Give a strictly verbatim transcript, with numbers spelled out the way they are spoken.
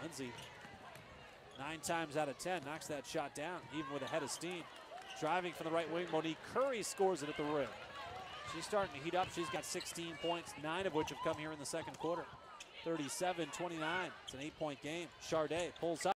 Lindsay, nine times out of ten, knocks that shot down, even with a head of steam. Driving from the right wing, Monique Currie scores it at the rim. She's starting to heat up. She's got sixteen points, nine of which have come here in the second quarter. thirty-seven twenty-nine. It's an eight-point game. Charday pulls up.